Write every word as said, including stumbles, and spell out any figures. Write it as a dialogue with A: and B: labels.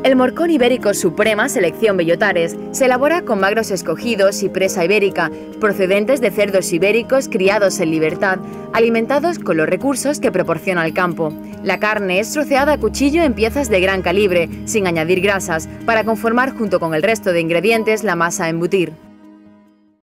A: El morcón ibérico Suprema Selección Bellotares se elabora con magros escogidos y presa ibérica, procedentes de cerdos ibéricos criados en libertad, alimentados con los recursos que proporciona el campo. La carne es troceada a cuchillo en piezas de gran calibre, sin añadir grasas, para conformar junto con el resto de ingredientes la masa a embutir.